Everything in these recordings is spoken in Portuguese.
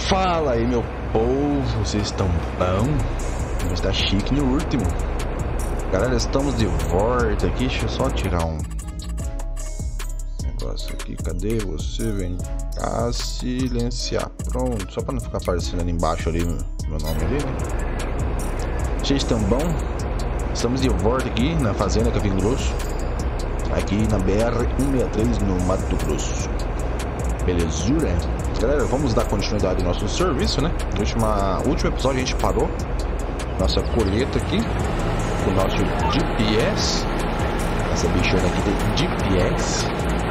Fala aí, meu povo, vocês estão bom? Vamos estar chique no último. Galera, estamos de volta aqui. Deixa eu só tirar um negócio aqui. Cadê você? Vem cá, silenciar. Pronto, só para não ficar aparecendo ali embaixo ali meu nome ali, né? Vocês estão bom? Estamos de volta aqui na fazenda Capim Grosso, aqui na BR-163 no Mato Grosso. Belezura? Galera, vamos dar continuidade ao nosso serviço, né? No último episódio a gente parou nossa colheita aqui com o nosso GPS. Essa bichona aqui tem GPS.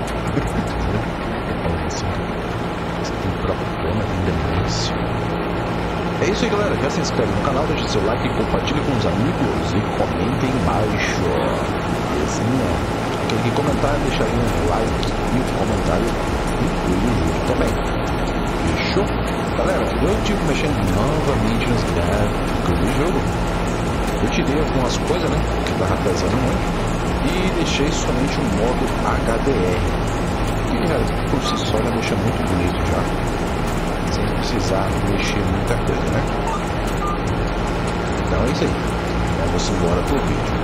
É isso aí, galera. Já se inscreve no canal, deixa seu like, compartilha com os amigos e comenta aí embaixo. Belezinha? Aquele que comentar, deixa aí um like e um comentário incluído também. Fechou? Galera, eu tive mexendo novamente nos gráficos do jogo. Eu tirei algumas coisas, né, que tava pesando muito, e deixei somente o modo HDR, que já, por si só já deixa muito bonito já, sem precisar mexer muita coisa, né? Então é isso aí. Vamos embora pro vídeo.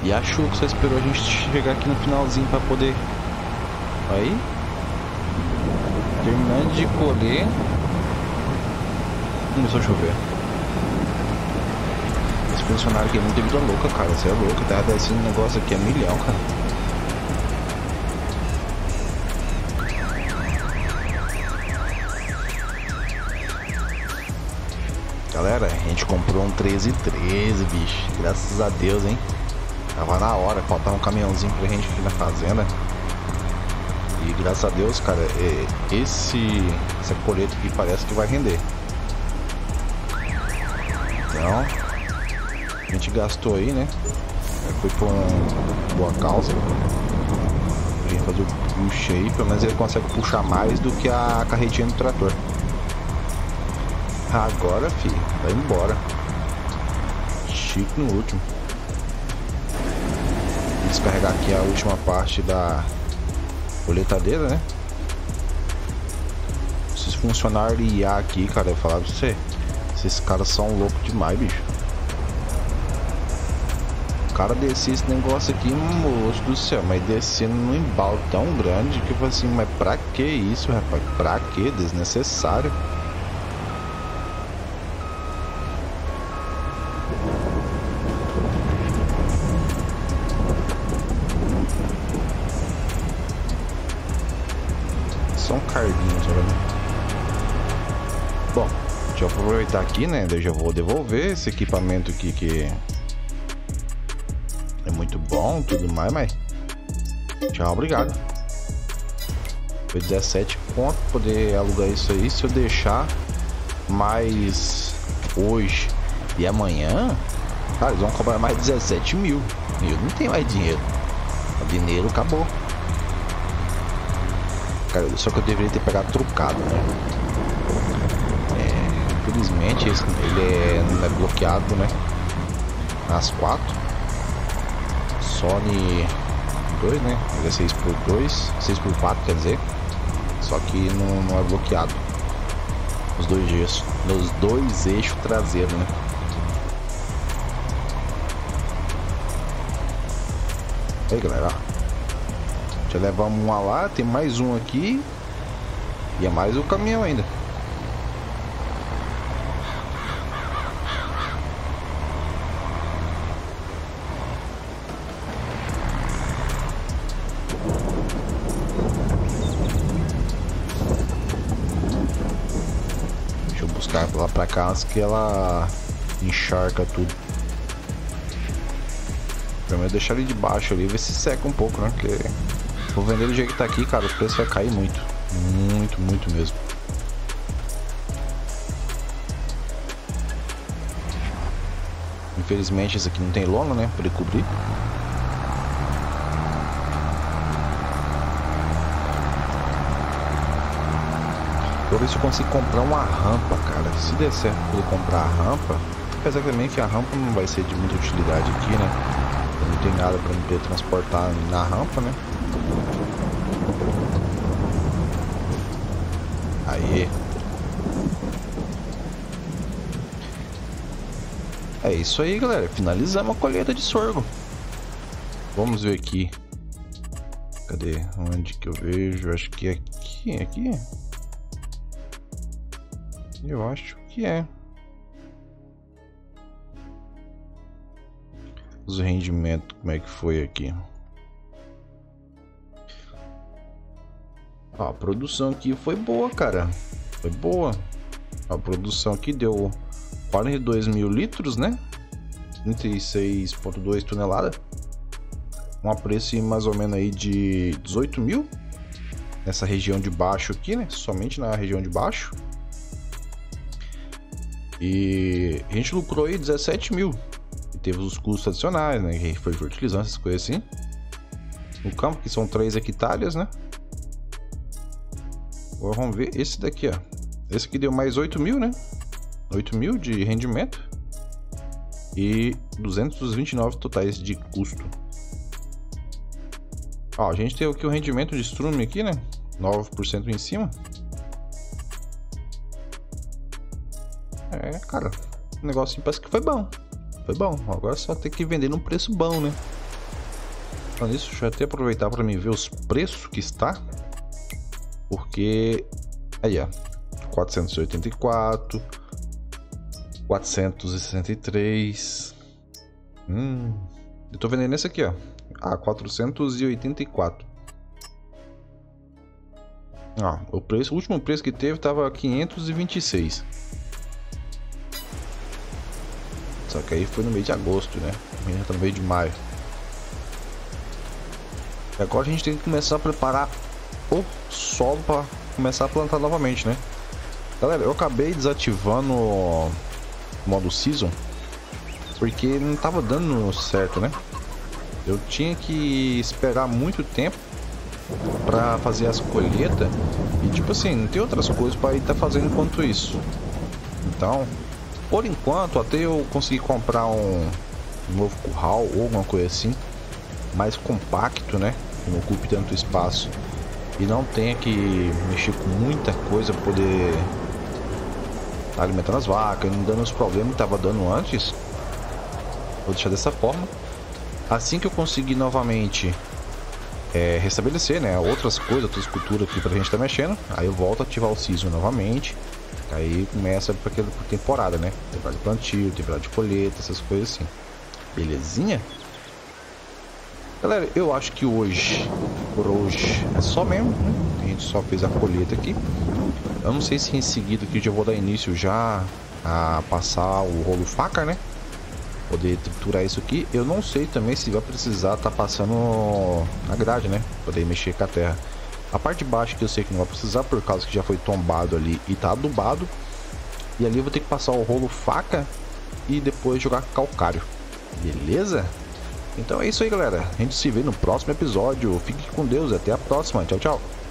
E a chuva só esperou a gente chegar aqui no finalzinho pra poder... Aí. Terminando de colher. Começou a chover. Esse funcionário aqui é muito vida louca, cara. Você é louco, tá descendo um negócio aqui, é milhão, cara. Galera, a gente comprou um 1313, bicho. Graças a Deus, hein. Tava na hora, faltava um caminhãozinho pra gente aqui na fazenda. E graças a Deus, cara, essa colheita aqui parece que vai render. Então, a gente gastou aí, né? Foi por uma boa causa. A gente fazer o puxa aí, pelo menos ele consegue puxar mais do que a carretinha do trator. Agora, filho, vai embora. Chique no último. Vou descarregar aqui a última parte da colheitadeira, né? Esses funcionários de IA aqui, cara, eu falar pra você, esses caras são loucos demais, bicho. O cara descia esse negócio aqui, moço do céu, mas descendo num embalo tão grande que eu falei assim, mas pra que isso, rapaz? Pra que? Desnecessário. São cardinhos, olha, né? Bom, deixa eu aproveitar aqui, né? Eu já vou devolver esse equipamento aqui que é muito bom, tudo mais, mas tchau, obrigado. Foi 17 conto poder alugar isso aí. Se eu deixar mais hoje e amanhã, cara, eles vão cobrar mais 17 mil. E eu não tenho mais dinheiro. O dinheiro acabou. Cara, só que eu deveria ter pegado trucado, né? Infelizmente ele não é bloqueado, né? Nas 4 Sony 2, né? Ele é 6x2, 6x4 quer dizer. Só que não é bloqueado. Os dois eixos traseiros, né? Aí, galera, já levamos uma lá, tem mais um aqui. E é mais o caminhão ainda. Deixa eu buscar lá pra cá antes que ela encharca tudo. Primeiro deixar ele de baixo ali, ver se seca um pouco, né? Porque vou vender do jeito que tá aqui, cara, o preço vai cair muito. Muito, muito mesmo. Infelizmente esse aqui não tem lona, né? Pra ele cobrir. Vou ver se eu consigo comprar uma rampa, cara. Se der certo pra eu comprar a rampa. Apesar também que a rampa não vai ser de muita utilidade aqui, né? Não tem nada pra me poder transportar na rampa, né? Aí. É isso aí, galera. Finalizamos a colheita de sorgo. Vamos ver aqui. Cadê? Onde que eu vejo? Acho que é aqui. Aqui? Eu acho que é. Os rendimentos, como é que foi aqui? Ó, a produção aqui foi boa, cara. Foi boa. A produção aqui deu 42 mil litros, né? 36,2 toneladas. Um preço mais ou menos aí de 18 mil. Nessa região de baixo aqui, né? Somente na região de baixo. E a gente lucrou aí 17 mil. E teve os custos adicionais, né? Que foi fertilizante, essas coisas assim. No campo, que são 3 hectares, né? Agora vamos ver esse daqui, ó. Esse aqui deu mais 8 mil, né? 8 mil de rendimento. E 229 totais de custo. Ó, a gente tem aqui o rendimento de estrume aqui, né? 9% em cima. É, cara, o negócio parece que foi bom. Foi bom. Agora só tem que vender num preço bom, né? Então isso, deixa eu até aproveitar para me ver os preços que está. Porque aí ó, 484, 463. Eu tô vendendo esse aqui, ó, a 484. Ó, o último preço que teve tava 526. Só que aí foi no mês de agosto, né? Amanhã tá no mês de maio. E agora a gente tem que começar a preparar o solo para começar a plantar novamente, né? Galera, eu acabei desativando o modo Season porque não tava dando certo, né? Eu tinha que esperar muito tempo para fazer as colheitas e tipo assim, não tem outras coisas para estar fazendo enquanto isso. Então, por enquanto, até eu conseguir comprar um novo curral ou alguma coisa assim, mais compacto, né? Que não ocupe tanto espaço e não tenha que mexer com muita coisa para poder estar alimentando as vacas, não dando os problemas que estava dando antes. Vou deixar dessa forma. Assim que eu conseguir novamente restabelecer, né, outras coisas, outras culturas aqui pra gente estar mexendo, aí eu volto a ativar o Season novamente. Aí começa por temporada, né? Temporada de plantio, temporada de colheita, essas coisas assim. Belezinha? Galera, eu acho que por hoje é só mesmo, né? A gente só fez a colheita aqui. Eu não sei se em seguida aqui eu já vou dar início já a passar o rolo faca, né? Poder triturar isso aqui. Eu não sei também se vai precisar estar passando na grade, né? Poder mexer com a terra. A parte de baixo que eu sei que não vai precisar, por causa que já foi tombado ali e tá adubado. E ali eu vou ter que passar o rolo faca e depois jogar calcário. Beleza? Então é isso aí, galera. A gente se vê no próximo episódio. Fique com Deus e até a próxima. Tchau, tchau.